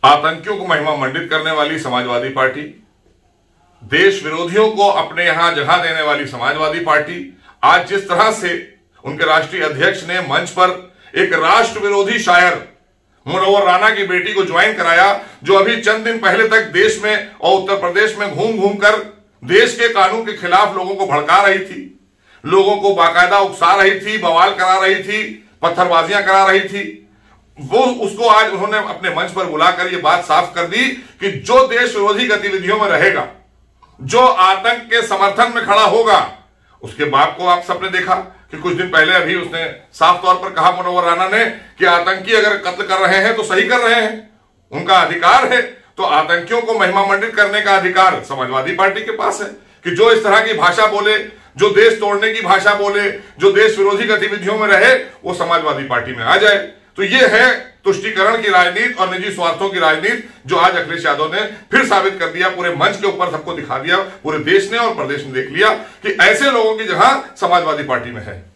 आतंकियों को महिमा मंडित करने वाली समाजवादी पार्टी, देश विरोधियों को अपने यहां जगह देने वाली समाजवादी पार्टी, आज जिस तरह से उनके राष्ट्रीय अध्यक्ष ने मंच पर एक राष्ट्र विरोधी शायर मुनव्वर राना की बेटी को ज्वाइन कराया, जो अभी चंद दिन पहले तक देश में और उत्तर प्रदेश में घूम घूम कर देश के कानून के खिलाफ लोगों को भड़का रही थी, लोगों को बाकायदा उकसा रही थी, बवाल करा रही थी, पत्थरबाजियां करा रही थी। वो उसको आज उन्होंने अपने मंच पर बुलाकर ये बात साफ कर दी कि जो देश विरोधी गतिविधियों में रहेगा, जो आतंक के समर्थन में खड़ा होगा, उसके बाप को आप सबने देखा कि कुछ दिन पहले अभी उसने साफ तौर पर कहा मुनव्वर राना ने कि आतंकी अगर कत्ल कर रहे हैं तो सही कर रहे हैं, उनका अधिकार है। तो आतंकियों को महिमा मंडित करने का अधिकार समाजवादी पार्टी के पास है कि जो इस तरह की भाषा बोले, जो देश तोड़ने की भाषा बोले, जो देश विरोधी गतिविधियों में रहे, वो समाजवादी पार्टी में आ जाए। तो ये है तुष्टीकरण की राजनीति और निजी स्वार्थों की राजनीति, जो आज अखिलेश यादव ने फिर साबित कर दिया, पूरे मंच के ऊपर सबको दिखा दिया, पूरे देश ने और प्रदेश ने देख लिया कि ऐसे लोगों की जगह समाजवादी पार्टी में है।